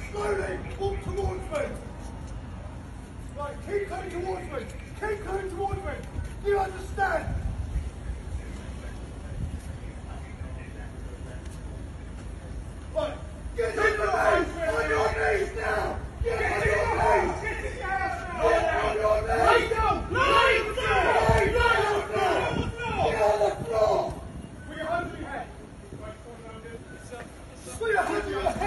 Slowly, walk towards me. Right, keep coming towards me. Keep coming towards me. Do you understand? Right, get on your knees! On your knees now! Get on your knees! Get on your knees! Lie down! Lie down! Get on the floor! Put your hands in your head. Put your hands in your head.